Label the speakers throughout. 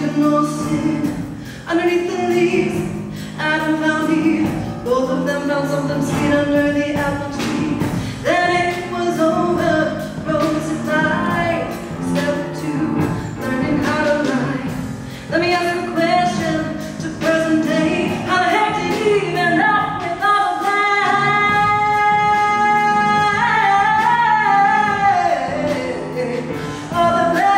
Speaker 1: with no sin. Underneath the leaves, Adam found Eve. Both of them found something sweet under the apple tree. Then it was over, rose at night. Step 2, learning how to lie. Let me ask a question to present day. How the heck did you even end up with all of that? All of that.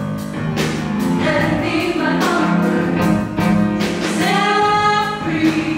Speaker 1: Free.